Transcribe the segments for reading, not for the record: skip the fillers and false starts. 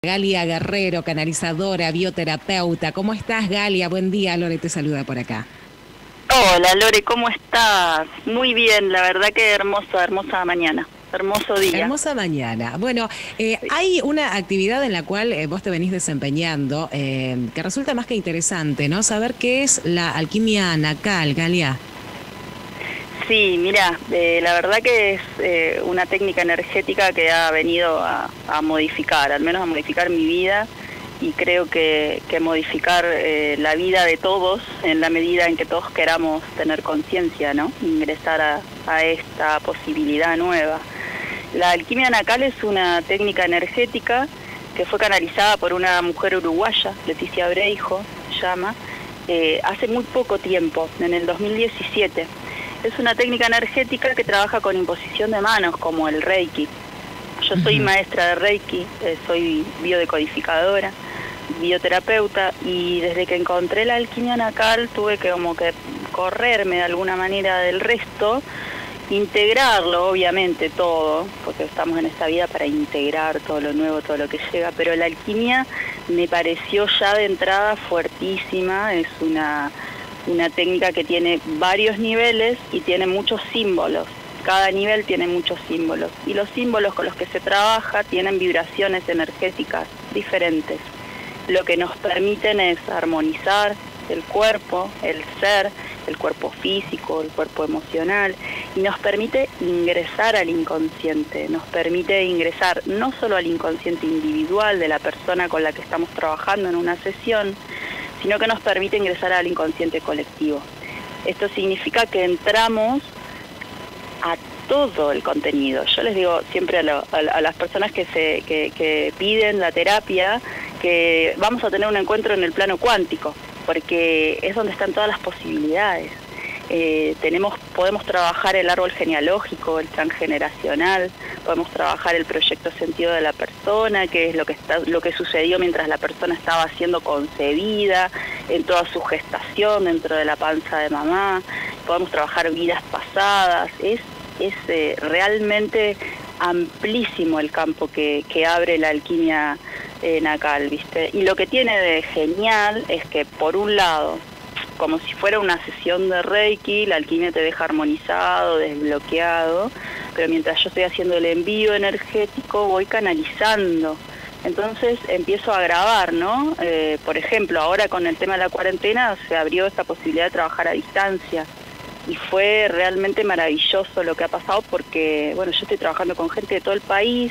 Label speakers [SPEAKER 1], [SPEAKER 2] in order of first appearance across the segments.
[SPEAKER 1] Galia Guerrero, canalizadora, bioterapeuta. ¿Cómo estás, Galia? Buen día, Lore te saluda por acá.
[SPEAKER 2] Hola Lore, ¿cómo estás? Muy bien, la verdad que hermosa mañana, hermoso día.
[SPEAKER 1] Hermosa mañana. Bueno,
[SPEAKER 2] Sí,
[SPEAKER 1] hay una actividad en la cual vos te venís desempeñando que resulta más que interesante, ¿no? Saber qué es la alquimia nacal, Galia.
[SPEAKER 2] sí, mira, la verdad que es una técnica energética que ha venido a modificar, al menos a modificar mi vida y creo que modificar la vida de todos en la medida en que todos queramos tener conciencia, ¿no? Ingresar a esta posibilidad nueva. La alquimia nacal es una técnica energética que fue canalizada por una mujer uruguaya, Leticia Breijo se llama, hace muy poco tiempo, en el 2017. Es una técnica energética que trabaja con imposición de manos, como el Reiki. Yo soy maestra de Reiki, soy biodecodificadora, bioterapeuta, y desde que encontré la alquimia nacal tuve que como que correrme de alguna manera del resto, integrarlo, obviamente, todo, porque estamos en esta vida para integrar todo lo nuevo, todo lo que llega, pero la alquimia me pareció ya de entrada fuertísima. Es una técnica que tiene varios niveles y tiene muchos símbolos. Cada nivel tiene muchos símbolos, y los símbolos con los que se trabaja tienen vibraciones energéticas diferentes. Lo que nos permiten es armonizar el cuerpo, el ser, el cuerpo físico, el cuerpo emocional, y nos permite ingresar al inconsciente, nos permite ingresar no solo al inconsciente individual de la persona con la que estamos trabajando en una sesión, sino que nos permite ingresar al inconsciente colectivo. Esto significa que entramos a todo el contenido. Yo les digo siempre a las personas que piden la terapia que vamos a tener un encuentro en el plano cuántico, porque es donde están todas las posibilidades. Podemos trabajar el árbol genealógico, el transgeneracional, podemos trabajar el proyecto sentido de la persona, que es lo que sucedió mientras la persona estaba siendo concebida, en toda su gestación, dentro de la panza de mamá. Podemos trabajar vidas pasadas. Es realmente amplísimo el campo que abre la alquimia nacal, ¿viste? Y lo que tiene de genial es que, por un lado, como si fuera una sesión de Reiki, la alquimia te deja armonizado, desbloqueado, pero mientras yo estoy haciendo el envío energético voy canalizando. Entonces empiezo a grabar, ¿no? Por ejemplo, ahora con el tema de la cuarentena se abrió esta posibilidad de trabajar a distancia, y fue realmente maravilloso lo que ha pasado, porque, bueno, yo estoy trabajando con gente de todo el país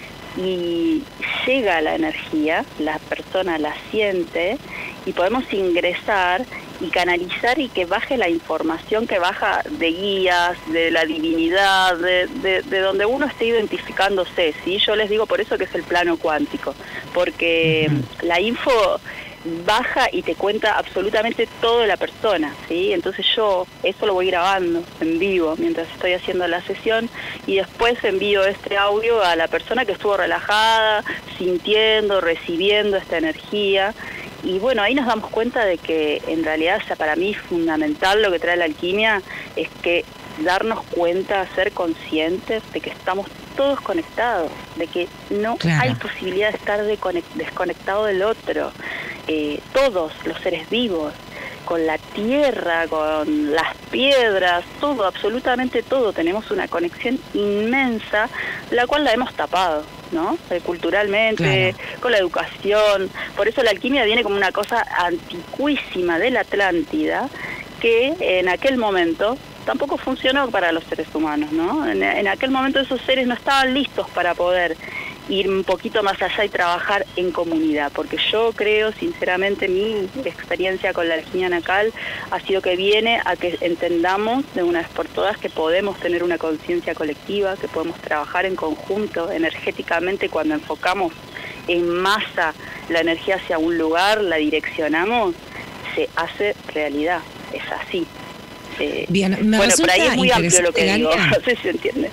[SPEAKER 2] y llega la energía, la persona la siente y podemos ingresar y canalizar, y que baje la información que baja de guías, de la divinidad, de donde uno esté identificándose, ¿sí? Yo les digo por eso que es el plano cuántico, porque la info baja y te cuenta absolutamente todo de la persona, ¿sí? Entonces yo eso lo voy grabando en vivo mientras estoy haciendo la sesión, y después envío este audio a la persona que estuvo relajada, sintiendo, recibiendo esta energía. Y bueno, ahí nos damos cuenta de que en realidad, o sea, para mí fundamental lo que trae la alquimia es que darnos cuenta, ser conscientes de que estamos todos conectados, de que no hay posibilidad de estar desconectado del otro. Todos los seres vivos, con la tierra, con las piedras, todo, absolutamente todo, tenemos una conexión inmensa, la cual la hemos tapado, ¿no? Culturalmente, con la educación. Por eso la alquimia viene como una cosa antiquísima de la Atlántida, que en aquel momento tampoco funcionó para los seres humanos, ¿no? En aquel momento esos seres no estaban listos para poder ir un poquito más allá y trabajar en comunidad, porque yo creo, sinceramente, mi experiencia con la alquimia nacal ha sido que viene a que entendamos de una vez por todas que podemos tener una conciencia colectiva, que podemos trabajar en conjunto, energéticamente. Cuando enfocamos en masa la energía hacia un lugar, la direccionamos, se hace realidad, es así.
[SPEAKER 1] Bien, me
[SPEAKER 2] bueno, por ahí es muy amplio lo que
[SPEAKER 1] Galia,
[SPEAKER 2] digo, no sé si se entiende.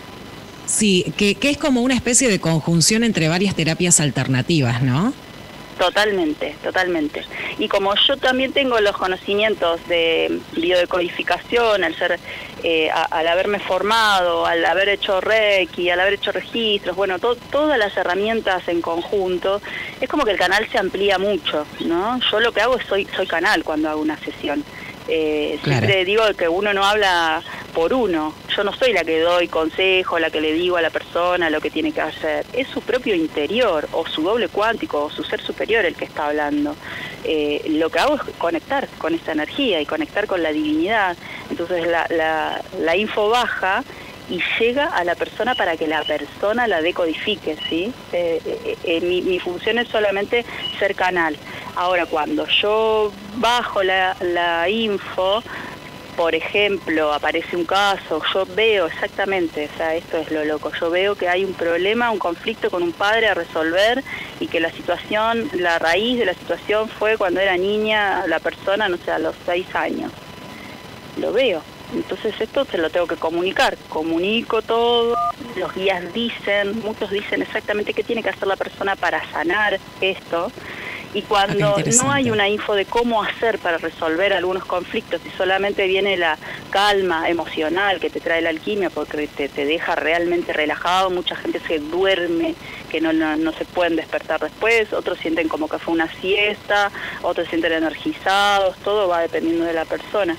[SPEAKER 1] Sí, que es como una especie de conjunción entre varias terapias alternativas, ¿no?
[SPEAKER 2] Totalmente, totalmente. Y como yo también tengo los conocimientos de biodecodificación, al ser, al haberme formado, al haber hecho Reiki, al haber hecho registros, bueno, todas las herramientas en conjunto, es como que el canal se amplía mucho, ¿no? Yo lo que hago es soy canal cuando hago una sesión. Siempre digo que uno no habla por uno. Yo no soy la que doy consejo, la que le digo a la persona lo que tiene que hacer. Es su propio interior, o su doble cuántico, o su ser superior el que está hablando. Lo que hago es conectar con esa energía y conectar con la divinidad. Entonces la info baja y llega a la persona para que la persona la decodifique, ¿sí? Mi función es solamente ser canal. Ahora, cuando yo bajo la info, por ejemplo, aparece un caso, yo veo exactamente, o sea, esto es lo loco, yo veo que hay un problema, un conflicto con un padre a resolver y que la situación, la raíz de la situación fue cuando era niña la persona, no sé, a los 6 años. Lo veo. Entonces esto se lo tengo que comunicar, comunico todo, los guías dicen, muchos dicen exactamente qué tiene que hacer la persona para sanar esto, y cuando no hay una info de cómo hacer para resolver algunos conflictos y solamente viene la calma emocional que te trae la alquimia porque te deja realmente relajado, mucha gente se duerme, que no se pueden despertar después, otros sienten como que fue una siesta, otros sienten energizados, todo va dependiendo de la persona.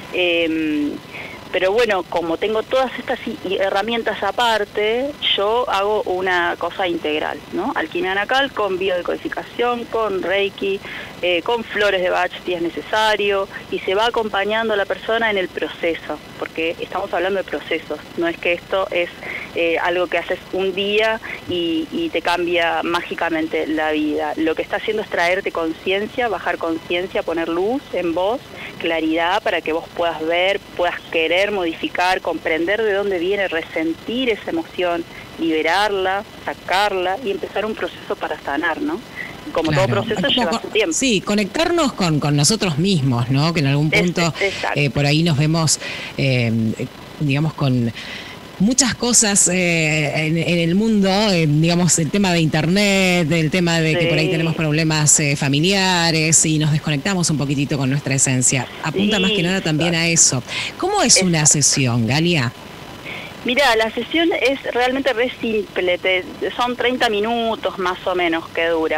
[SPEAKER 2] Pero bueno, como tengo todas estas herramientas aparte, yo hago una cosa integral, ¿no? Alquimia anacal con biodecodificación, con Reiki, con flores de Bach si es necesario, y se va acompañando a la persona en el proceso, porque estamos hablando de procesos, no es que esto es algo que haces un día y te cambia mágicamente la vida. Lo que está haciendo es traerte conciencia, bajar conciencia, poner luz en vos, claridad para que vos puedas ver, puedas querer modificar, comprender de dónde viene, resentir esa emoción, liberarla, sacarla y empezar un proceso para sanar, ¿no? Como todo proceso lleva su tiempo.
[SPEAKER 1] Sí, conectarnos con nosotros mismos, ¿no? Que en algún punto por ahí nos vemos, digamos, con muchas cosas en el mundo, digamos, el tema de internet, el tema de que por ahí tenemos problemas familiares y nos desconectamos un poquitito con nuestra esencia. Apunta más que nada también a eso. ¿Cómo es una sesión, Galia?
[SPEAKER 2] Mira, la sesión es realmente re simple, son 30 minutos más o menos que dura.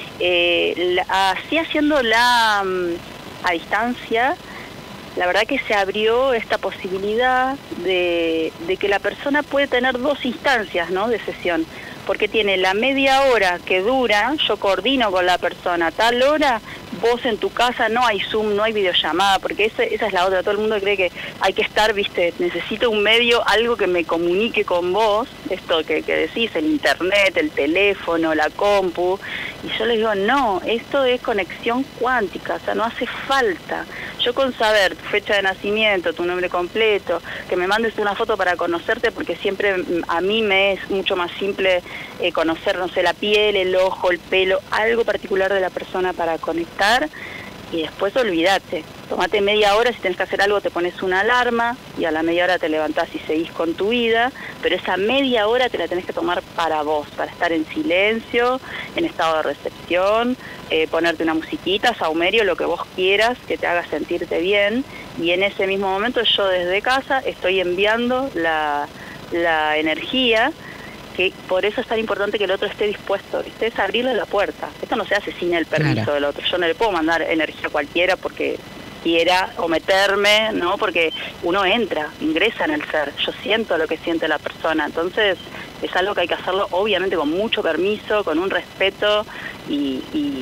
[SPEAKER 2] Así haciéndola a distancia, la verdad que se abrió esta posibilidad de que la persona puede tener 2 instancias, ¿no?, de sesión, porque tiene la media hora que dura, yo coordino con la persona, a tal hora, vos en tu casa, no hay Zoom, no hay videollamada, porque esa es la otra, todo el mundo cree que hay que estar, viste, necesito un medio, algo que me comunique con vos, esto que decís, el internet, el teléfono, la compu, y yo les digo, no, esto es conexión cuántica, o sea, no hace falta. Yo con saber tu fecha de nacimiento, tu nombre completo, que me mandes una foto para conocerte, porque siempre a mí me es mucho más simple conocer, no sé, la piel, el ojo, el pelo, algo particular de la persona para conectar, y después olvídate. Tómate media hora, si tenés que hacer algo te pones una alarma, y a la media hora te levantás y seguís con tu vida, pero esa media hora te la tenés que tomar para vos, para estar en silencio, en estado de recepción, ponerte una musiquita, saumerio, lo que vos quieras, que te haga sentirte bien, y en ese mismo momento yo desde casa estoy enviando la energía, que por eso es tan importante que el otro esté dispuesto, ¿viste? Es abrirle la puerta. Esto no se hace sin el permiso del otro. Yo no le puedo mandar energía a cualquiera porque quiera o meterme, ¿no? Porque uno entra, ingresa en el ser. Yo siento lo que siente la persona. Entonces es algo que hay que hacerlo obviamente con mucho permiso, con un respeto y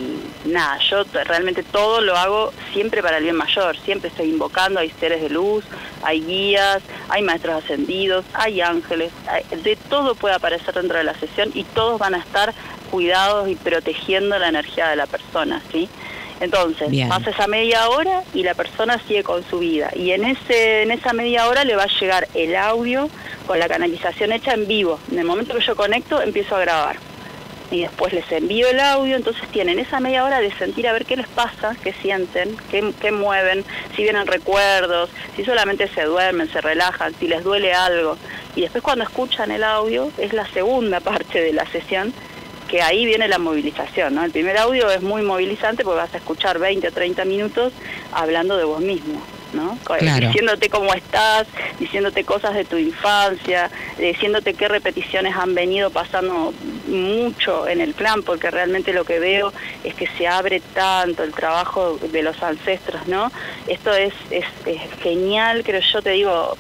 [SPEAKER 2] nada, yo realmente todo lo hago siempre para el bien mayor, siempre estoy invocando, hay seres de luz, hay guías, hay maestros ascendidos, hay ángeles, de todo puede aparecer dentro de la sesión y todos van a estar cuidados y protegiendo la energía de la persona, ¿sí? Entonces, pasa esa media hora y la persona sigue con su vida. Y en esa media hora le va a llegar el audio con la canalización hecha en vivo. En el momento que yo conecto, empiezo a grabar. Y después les envío el audio, entonces tienen esa media hora de sentir a ver qué les pasa, qué sienten, qué mueven, si vienen recuerdos, si solamente se duermen, se relajan, si les duele algo. Y después cuando escuchan el audio, es la segunda parte de la sesión, que ahí viene la movilización, ¿no? El primer audio es muy movilizante porque vas a escuchar 20 o 30 minutos hablando de vos mismo, ¿no?
[SPEAKER 1] Claro.
[SPEAKER 2] Diciéndote cómo estás, diciéndote cosas de tu infancia, diciéndote qué repeticiones han venido pasando mucho en el clan, porque realmente lo que veo es que se abre tanto el trabajo de los ancestros, ¿no? Esto es genial, creo yo, te digo,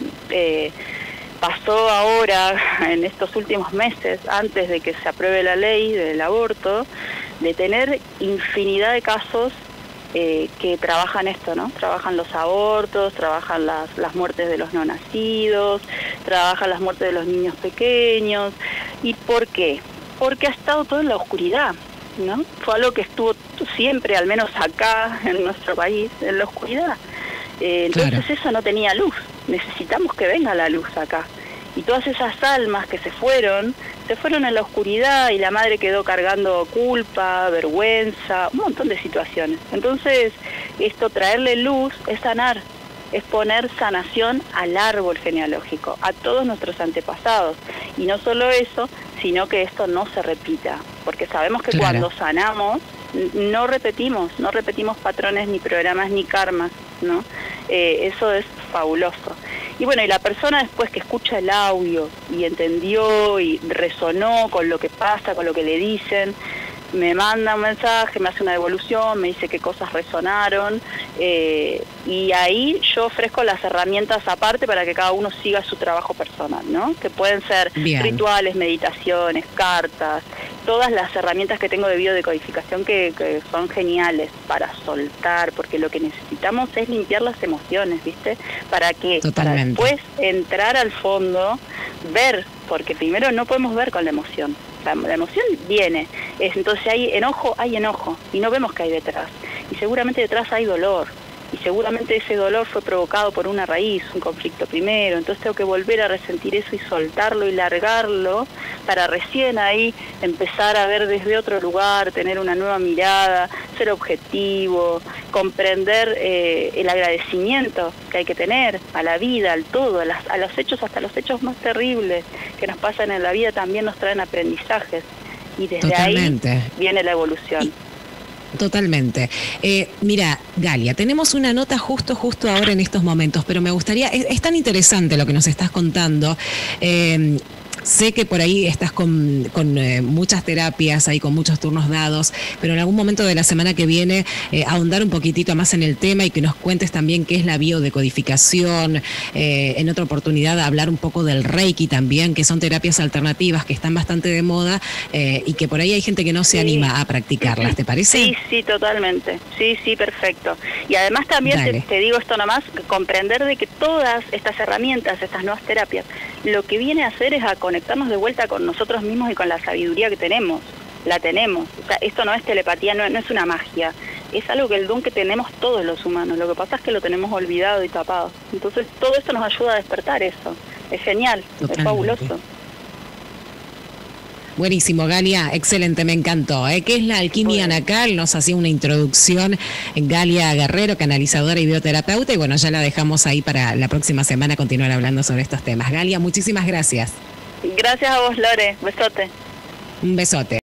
[SPEAKER 2] pasó ahora, en estos últimos meses, antes de que se apruebe la ley del aborto, de tener infinidad de casos que trabajan esto, ¿no? Trabajan los abortos, trabajan las muertes de los no nacidos, trabajan las muertes de los niños pequeños. ¿Y por qué? Porque ha estado todo en la oscuridad, ¿no? Fue algo que estuvo siempre, al menos acá en nuestro país, en la oscuridad. Entonces eso no tenía luz, necesitamos que venga la luz acá. Y todas esas almas que se fueron en la oscuridad y la madre quedó cargando culpa, vergüenza, un montón de situaciones. Entonces, esto, traerle luz, es sanar, es poner sanación al árbol genealógico, a todos nuestros antepasados. Y no solo eso, sino que esto no se repita, porque sabemos que cuando sanamos, no repetimos patrones, ni programas, ni karmas, ¿no? Eso es fabuloso. Y bueno, y la persona después que escucha el audio y entendió y resonó con lo que pasa, con lo que le dicen, me manda un mensaje, me hace una devolución, me dice qué cosas resonaron, y ahí yo ofrezco las herramientas aparte para que cada uno siga su trabajo personal, ¿no? Que pueden ser rituales, meditaciones, cartas, todas las herramientas que tengo de biodecodificación que son geniales para soltar, porque lo que necesitamos es limpiar las emociones, ¿viste? ¿Para qué? Para después entrar al fondo, ver, porque primero no podemos ver con la emoción. La emoción viene, entonces hay enojo, y no vemos qué hay detrás. Y seguramente detrás hay dolor, y seguramente ese dolor fue provocado por una raíz, un conflicto primero. Entonces tengo que volver a resentir eso y soltarlo y largarlo para recién ahí empezar a ver desde otro lugar, tener una nueva mirada, ser objetivo, comprender el agradecimiento que hay que tener a la vida, al todo, a los hechos, hasta los hechos más terribles que nos pasan en la vida también nos traen aprendizajes, y desde ahí viene la evolución.
[SPEAKER 1] Totalmente. Mira, Galia, tenemos una nota justo ahora en estos momentos, pero me gustaría, es tan interesante lo que nos estás contando. Sé que por ahí estás con muchas terapias, ahí con muchos turnos dados, pero en algún momento de la semana que viene ahondar un poquitito más en el tema y que nos cuentes también qué es la biodecodificación, en otra oportunidad hablar un poco del Reiki también, que son terapias alternativas que están bastante de moda y que por ahí hay gente que no se anima a practicarlas, ¿te parece?
[SPEAKER 2] Sí, totalmente. Sí, perfecto. Y además también te digo esto nomás, comprender de que todas estas herramientas, estas nuevas terapias, lo que viene a hacer es a conectarnos de vuelta con nosotros mismos y con la sabiduría que tenemos. La tenemos. O sea, esto no es telepatía, no es una magia. Es algo que el don que tenemos todos los humanos. Lo que pasa es que lo tenemos olvidado y tapado. Entonces todo esto nos ayuda a despertar eso. Es genial, totalmente. Es fabuloso.
[SPEAKER 1] Buenísimo, Galia, excelente, me encantó. ¿Qué es la alquimia anacal? Nos hacía una introducción Galia Guerrero, canalizadora y bioterapeuta, y bueno, ya la dejamos ahí para la próxima semana continuar hablando sobre estos temas. Galia, muchísimas gracias.
[SPEAKER 2] Gracias a vos, Lore. Besote.
[SPEAKER 1] Un besote.